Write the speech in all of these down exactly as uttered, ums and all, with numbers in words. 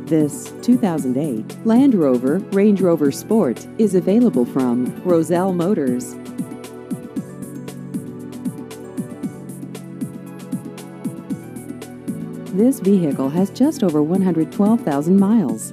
This two thousand eight Land Rover Range Rover Sport is available from Roselle Motors. This vehicle has just over one hundred twelve thousand miles.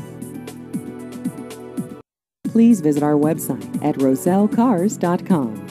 Please visit our website at roselle cars dot com.